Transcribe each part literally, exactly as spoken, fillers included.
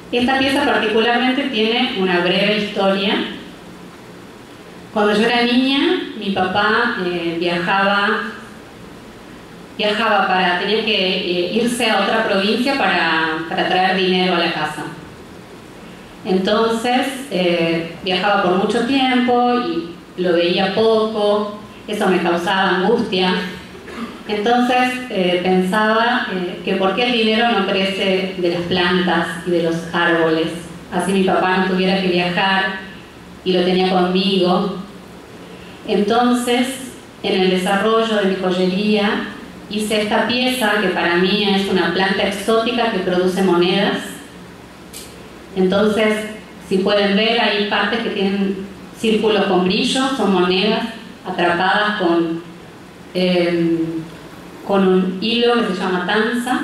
Esta pieza particularmente tiene una breve historia. Cuando yo era niña, mi papá eh, viajaba, viajaba para, tenía que eh, irse a otra provincia para, para traer dinero a la casa. Entonces, eh, viajaba por mucho tiempo y lo veía poco, eso me causaba angustia. Entonces eh, pensaba eh, que por qué el dinero no crece de las plantas y de los árboles, así mi papá no tuviera que viajar y lo tenía conmigo. Entonces, en el desarrollo de mi joyería, hice esta pieza que para mí es una planta exótica que produce monedas. Entonces, si pueden ver, hay partes que tienen círculos con brillo, son monedas atrapadas con, eh, con un hilo que se llama tanza,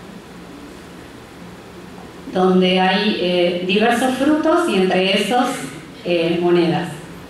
donde hay eh, diversos frutos y entre esos eh, monedas.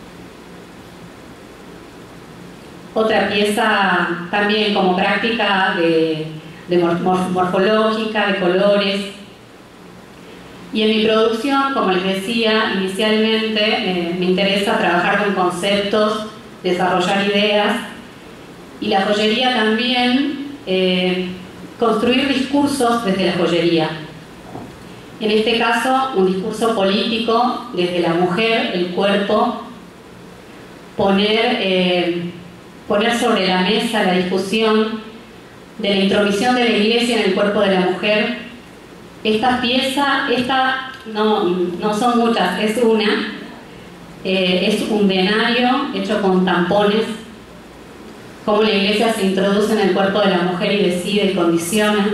Otra pieza también como práctica de, de morf morfológica, de colores. Y en mi producción, como les decía inicialmente, eh, me interesa trabajar con conceptos, desarrollar ideas, y la joyería también, eh, construir discursos desde la joyería. En este caso, un discurso político desde la mujer, el cuerpo, poner, eh, poner sobre la mesa la discusión de la intromisión de la Iglesia en el cuerpo de la mujer. Esta pieza, esta no, no son muchas, es una, eh, es un denario hecho con tampones, cómo la Iglesia se introduce en el cuerpo de la mujer y decide y condiciona.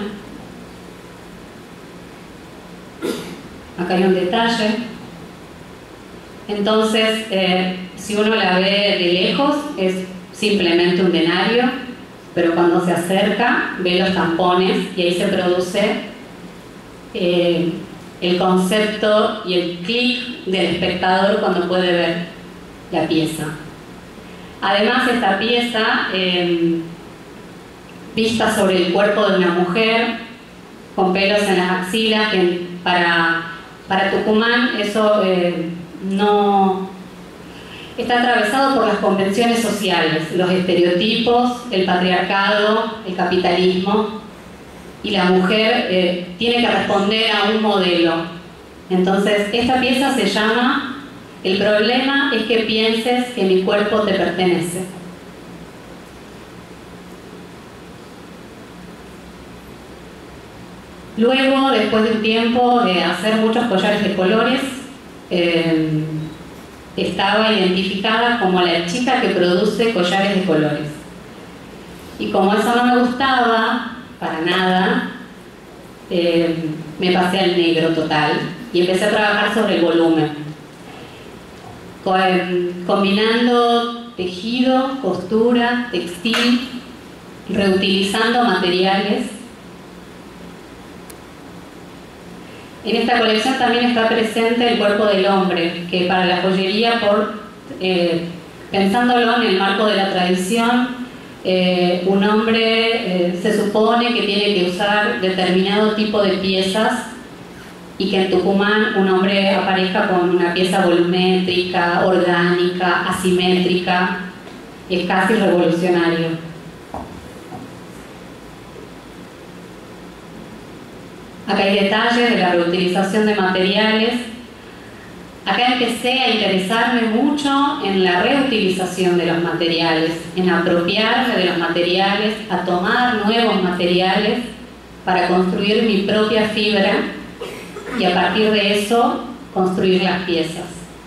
Acá hay un detalle. Entonces, eh, si uno la ve de lejos, es simplemente un denario, pero cuando se acerca, ve los tampones y ahí se produce Eh, el concepto y el clic del espectador cuando puede ver la pieza. Además, esta pieza, eh, vista sobre el cuerpo de una mujer, con pelos en las axilas, que para, para Tucumán eso eh, no está atravesado por las convenciones sociales, los estereotipos, el patriarcado, el capitalismo. Y la mujer eh, tiene que responder a un modelo. Entonces, esta pieza se llama El problema es que pienses que mi cuerpo te pertenece. Luego, después de un tiempo de hacer muchos collares de colores, eh, estaba identificada como la chica que produce collares de colores. Y como eso no me gustaba para nada, eh, me pasé al negro total y empecé a trabajar sobre el volumen, Con, combinando tejido, costura, textil, reutilizando materiales. En esta colección también está presente el cuerpo del hombre, que para la joyería, por, eh, pensándolo en el marco de la tradición, Eh, un hombre eh, se supone que tiene que usar determinado tipo de piezas y que en Tucumán un hombre aparezca con una pieza volumétrica, orgánica, asimétrica, es casi revolucionario. Acá hay detalles de la reutilización de materiales. Acá empecé a interesarme mucho en la reutilización de los materiales, en apropiarme de los materiales, a tomar nuevos materiales para construir mi propia fibra y a partir de eso construir las piezas.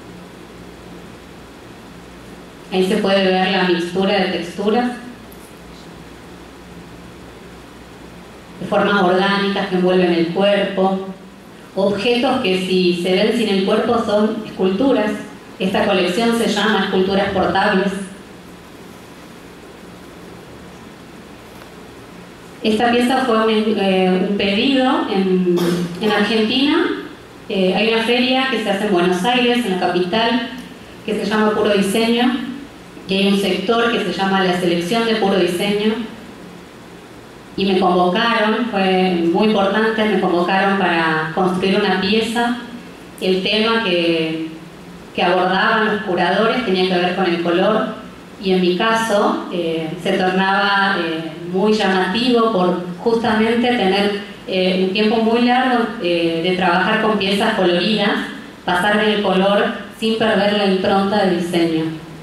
Ahí se puede ver la mixtura de texturas, de formas orgánicas que envuelven el cuerpo. Objetos que si se ven sin el cuerpo son esculturas. Esta colección se llama Esculturas Portables. Esta pieza fue un, eh, un pedido en, en Argentina. Eh, hay una feria que se hace en Buenos Aires, en la capital, que se llama Puro Diseño, y hay un sector que se llama la Selección de Puro Diseño. Y me convocaron, fue muy importante, me convocaron para construir una pieza pieza. El tema que, que abordaban los curadores tenía que ver con el color, y en mi caso eh, se tornaba eh, muy llamativo por justamente tener eh, un tiempo muy largo eh, de trabajar con piezas coloridas, pasar en el color sin perder la impronta del diseño.